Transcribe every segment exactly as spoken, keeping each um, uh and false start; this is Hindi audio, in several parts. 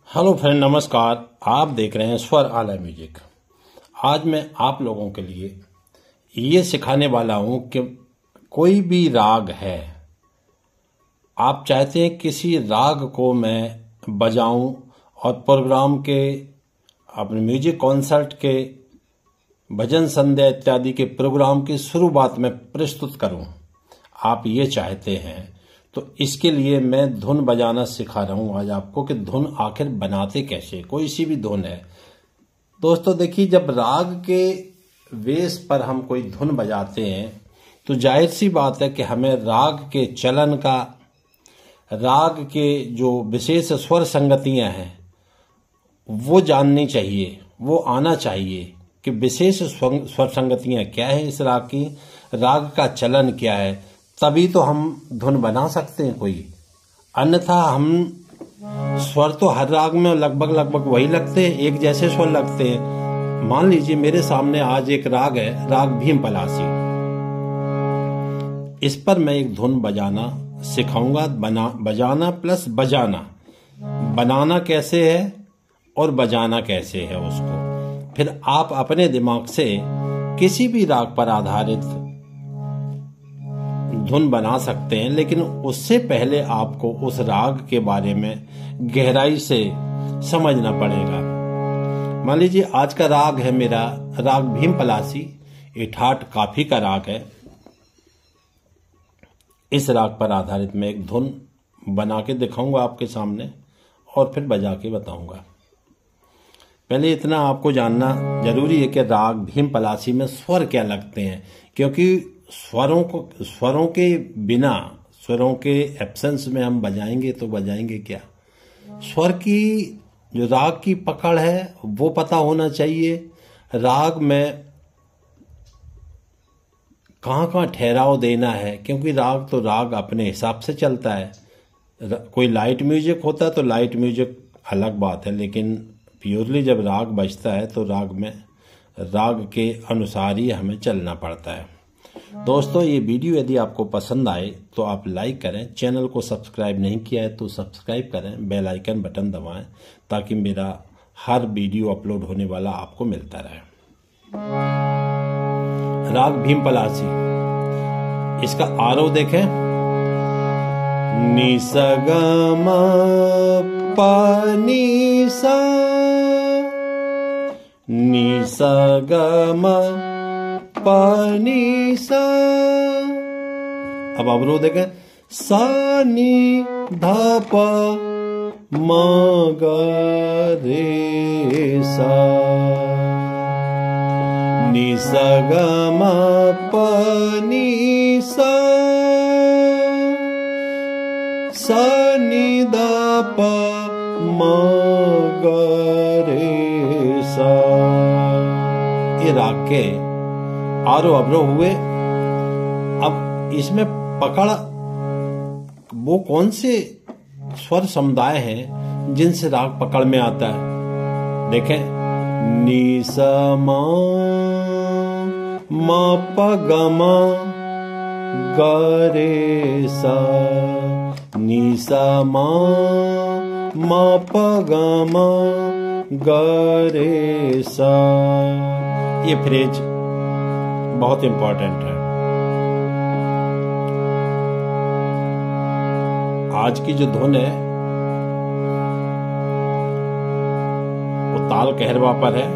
हेलो फ्रेंड, नमस्कार। आप देख रहे हैं स्वर आला म्यूजिक। आज मैं आप लोगों के लिए ये सिखाने वाला हूं कि कोई भी राग है, आप चाहते हैं किसी राग को मैं बजाऊं और प्रोग्राम के, अपने म्यूजिक कॉन्सर्ट के, भजन संध्या इत्यादि के प्रोग्राम की शुरुआत में प्रस्तुत करूं, आप ये चाहते हैं, तो इसके लिए मैं धुन बजाना सिखा रहा हूं आज आपको कि धुन आखिर बनाते कैसे। कोई सी भी धुन है दोस्तों, देखिए, जब राग के वेश पर हम कोई धुन बजाते हैं तो जाहिर सी बात है कि हमें राग के चलन का, राग के जो विशेष स्वर संगतियां हैं वो जाननी चाहिए, वो आना चाहिए कि विशेष स्वर संगतियां क्या है इस राग की, राग का चलन क्या है, तभी तो हम धुन बना सकते हैं कोई। अन्यथा हम स्वर तो हर राग में लगभग लगभग वही लगते हैं, एक जैसे स्वर लगते हैं। मान लीजिए मेरे सामने आज एक राग है, राग भीम पलासी। इस पर मैं एक धुन बजाना सिखाऊंगा, बना बजाना प्लस बजाना, बनाना कैसे है और बजाना कैसे है उसको। फिर आप अपने दिमाग से किसी भी राग पर आधारित धुन बना सकते हैं, लेकिन उससे पहले आपको उस राग के बारे में गहराई से समझना पड़ेगा। मान लीजिए आज का राग है मेरा राग भीम पलासी, ये ठाट काफी का राग है। इस राग पर आधारित मैं एक धुन बना के दिखाऊंगा आपके सामने और फिर बजा के बताऊंगा। पहले इतना आपको जानना जरूरी है कि राग भीम पलासी में स्वर क्या लगते हैं, क्योंकि स्वरों को, स्वरों के बिना, स्वरों के एब्सेंस में हम बजाएंगे तो बजाएंगे क्या। स्वर की जो राग की पकड़ है वो पता होना चाहिए, राग में कहाँ कहाँ ठहराव देना है, क्योंकि राग तो राग अपने हिसाब से चलता है। कोई लाइट म्यूजिक होता है तो लाइट म्यूजिक अलग बात है, लेकिन प्योरली जब राग बजता है तो राग में राग के अनुसार ही हमें चलना पड़ता है। दोस्तों, ये वीडियो यदि आपको पसंद आए तो आप लाइक करें, चैनल को सब्सक्राइब नहीं किया है तो सब्सक्राइब करें, बेल आइकन बटन दबाएं ताकि मेरा हर वीडियो अपलोड होने वाला आपको मिलता रहे। राग भीम पलासी, इसका आरोह देखें, नि सा ग म प नि सा, नि सा ग म प नि सा। अब अवरोह देखें, सा नि ध प म ग रे सा, नि सा ग म प नि सा, सा नि ध प म ग रे सा। ये राग के आरोह अवरोह हुए। अब इसमें पकड़, वो कौन से स्वर समुदाय हैं जिनसे राग पकड़ में आता है। देखें, नि सा म म प ग म ग रे सा, नि सा म म प ग म ग रे सा। ये फ्रेज बहुत इंपॉर्टेंट है। आज की जो धुन है वो ताल कहरवा पर है।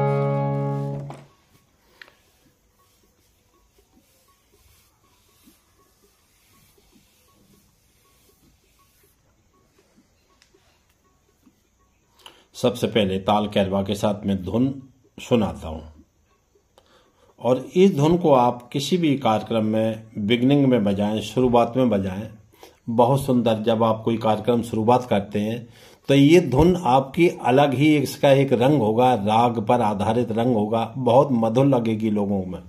सबसे पहले ताल कहरवा के साथ मैं धुन सुनाता हूं, और इस धुन को आप किसी भी कार्यक्रम में बिगनिंग में बजाएं, शुरुआत में बजाएं, बहुत सुंदर। जब आप कोई कार्यक्रम शुरुआत करते हैं तो ये धुन आपकी अलग ही, इसका एक रंग होगा, राग पर आधारित रंग होगा, बहुत मधुर लगेगी लोगों में।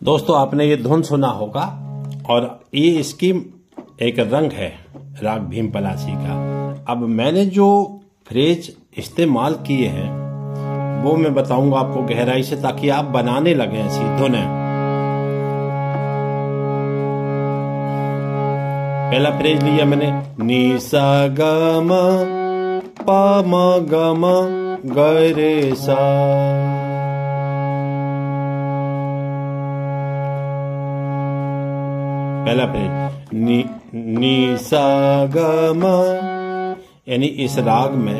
दोस्तों आपने ये धुन सुना होगा और ये इसकी एक रंग है राग भीम पलासी का। अब मैंने जो फ्रेज इस्तेमाल किए हैं वो मैं बताऊंगा आपको गहराई से, ताकि आप बनाने लगे ऐसी धुनें। पहला फ्रेज लिया मैंने, नी सा ग म प म ग म ग रे सा। पहला फ्रेज नी नी सा ग म, यानी इस राग में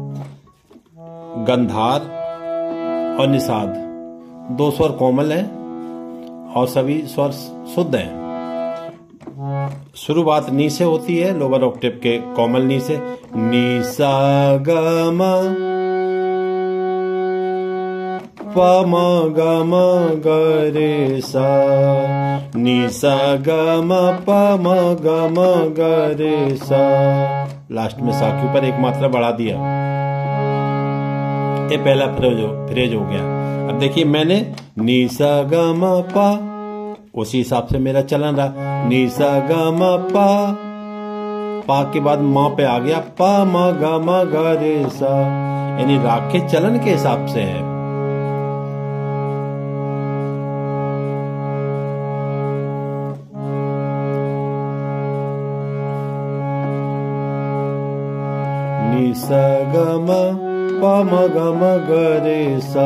गंधार और निषाद दो स्वर कोमल हैं और सभी स्वर शुद्ध हैं। शुरुआत नी से होती है, लोअर ऑक्टेव के कोमल नी से, नी सा ग म प म ग म ग रे सा, नी सा ग म प म ग म ग रे सा। लास्ट में सा के ऊपर एक मात्रा बढ़ा दिया। ये पहला फ्रेज हो फ्रेज हो गया। अब देखिए मैंने नी सा ग म प, उसी हिसाब से मेरा चलन रहा, नी सा ग म प, पा के बाद म पे आ गया, प म ग म ग रे सा, यानी राग के चलन के हिसाब से है। नी सा ग म प म ग म ग रे सा।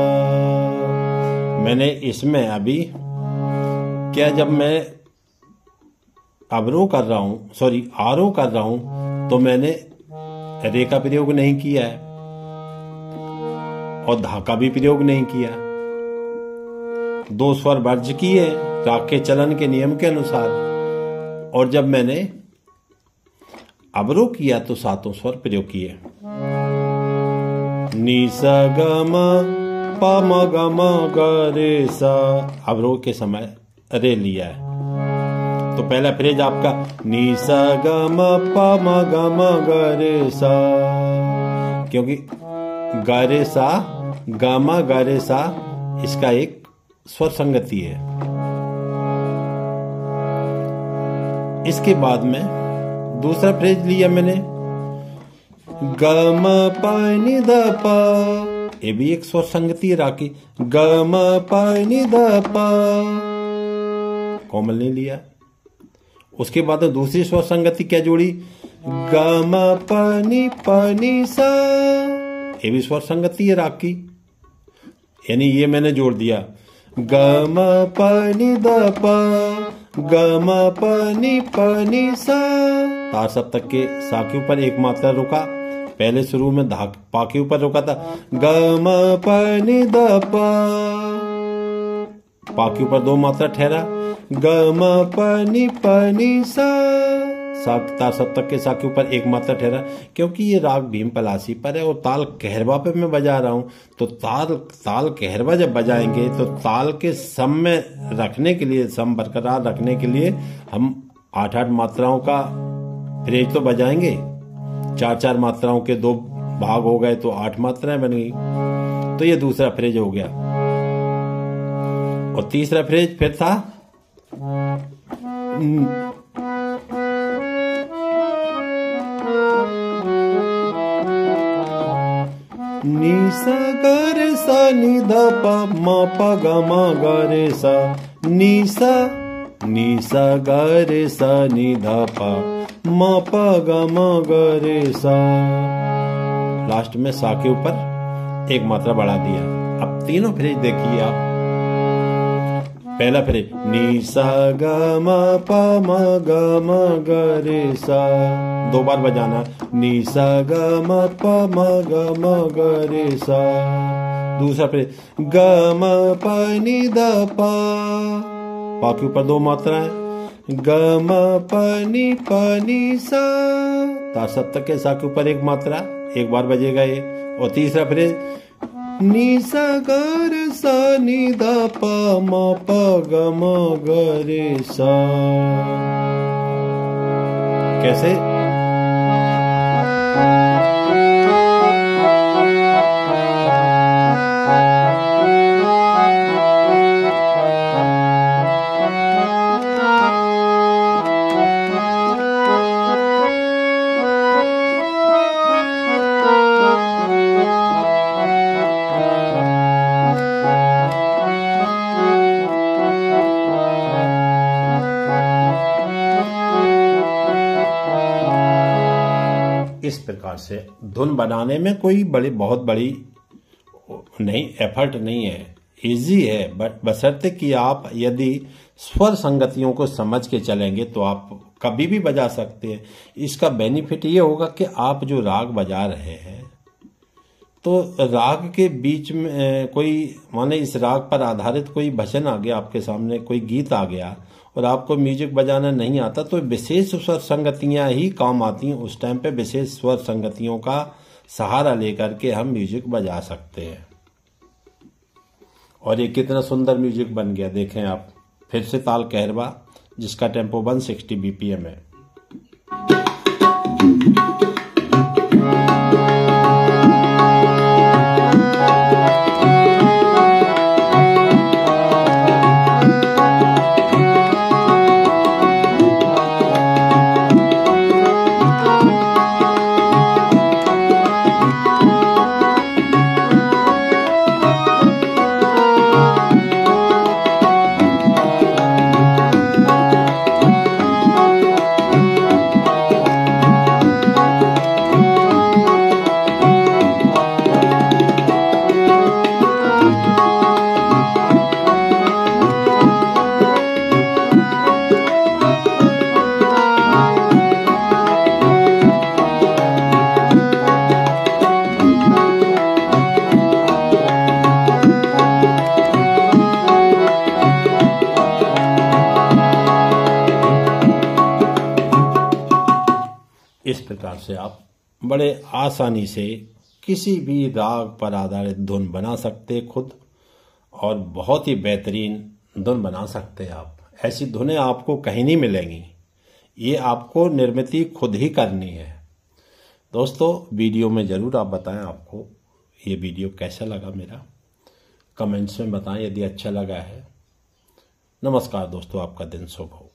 मैंने इसमें अभी क्या, जब मैं अवरोह कर रहा हूं, सॉरी आरोह कर रहा हूं, तो मैंने रे का प्रयोग नहीं किया है और धा का भी प्रयोग नहीं किया। दो स्वर वर्ज किए राग के चलन के नियम के अनुसार, और जब मैंने अवरोह किया तो सातों स्वर प्रयोग किए। नी सा ग म प म ग म ग रे सा, अवरोह के समय रे लिया है। तो पहला फ्रेज आपका नी सा ग म प म ग म ग रे सा, क्योंकि ग रे सा ग म ग रे सा इसका एक स्वर संगति है। इसके बाद में दूसरा फ्रेज लिया मैंने, ग म प नि ध प, ये भी एक स्वर संगति है राग की, ग म प नि ध प, कोमल नहीं लिया। उसके बाद दूसरी स्वर संगति क्या जोड़ी, ग म प नि प नि सा, ये भी स्वर संगति है राग की, यानी ये मैंने जोड़ दिया, ग म प नि ध प, ग म प नि प नि सा। तार सप्तक के सा के ऊपर एक मात्रा रुका, पहले शुरू में धा पा के ऊपर रुका था, ग म प नि ध प, पा के ऊपर दो मात्रा ठहरा, ग म प नि प नि सा। सा तार सप्तक के सा के ऊपर एक मात्रा ठहरा, क्योंकि ये राग भीम पलासी पर है और ताल कहरवा पे मैं बजा रहा हूं, तो ताल ताल कहरवा जब बजाएंगे तो ताल के सम में रखने के लिए, सम बरकरार रखने के लिए हम आठ आठ मात्राओं का फ्रेज तो बजाएंगे। चार चार मात्राओं के दो भाग हो गए तो आठ मात्राएं बन गई। तो ये दूसरा फ्रेज हो गया। और तीसरा फ्रेज फिर था, नी सा ग रे सा नि ध प म प ग म ग रे सा, नी सा नी सा ग रे सा नि ध प म प ग म ग रे सा। लास्ट में सा के ऊपर एक मात्रा बढ़ा दिया। अब तीनों फ्रेज देखिए आप। पहला फ्रेज नी सा ग म प म ग म ग रे सा, दो बार बजाना, नी सा ग म प म ग म ग रे सा। दूसरा फ्रेज ग म प नि ध प, पा के ऊपर दो मात्राएं, ग म प नि प नि सा। तार सप्तक के सा के ऊपर एक मात्रा, एक बार बजेगा ये। और तीसरा फ्रेज नी सा ग रे सा नि ध प म प ग म ग रे सा। कैसे? प्रकार से धुन बनाने में कोई बड़ी बहुत बड़ी नहीं एफर्ट नहीं है, इजी है, बट बशर्ते कि आप यदि स्वर संगतियों को समझ के चलेंगे तो आप कभी भी बजा सकते हैं। इसका बेनिफिट ये होगा कि आप जो राग बजा रहे हैं तो राग के बीच में कोई माने इस राग पर आधारित कोई भजन आ गया आपके सामने, कोई गीत आ गया और आपको म्यूजिक बजाना नहीं आता, तो विशेष स्वर संगतियां ही काम आती हैं। उस टाइम पे विशेष स्वर संगतियों का सहारा लेकर के हम म्यूजिक बजा सकते हैं। और ये कितना सुंदर म्यूजिक बन गया, देखें आप। फिर से ताल कहरवा जिसका टेम्पो एक सौ साठ बीपीएम है। इस प्रकार से आप बड़े आसानी से किसी भी राग पर आधारित धुन बना सकते खुद, और बहुत ही बेहतरीन धुन बना सकते हैं आप। ऐसी धुनें आपको कहीं नहीं मिलेंगी, ये आपको निर्मित खुद ही करनी है। दोस्तों, वीडियो में ज़रूर आप बताएं आपको ये वीडियो कैसा लगा मेरा, कमेंट्स में बताएं यदि अच्छा लगा है। नमस्कार दोस्तों, आपका दिन शुभ हो।